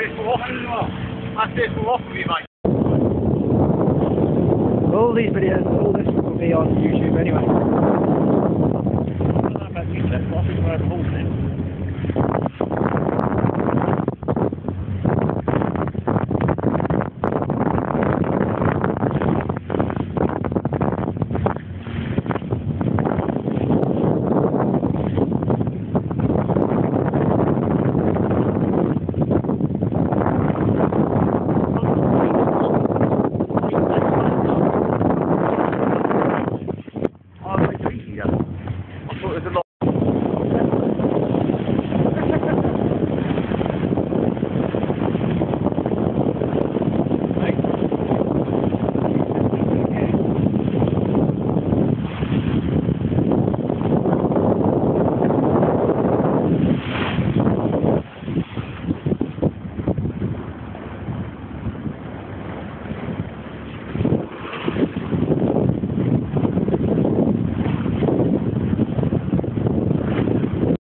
this for off as well. I do this for off with you, mate. All these videos, all this will be on YouTube anyway. I don't know about you, Jeff, but I think we're overhauling it.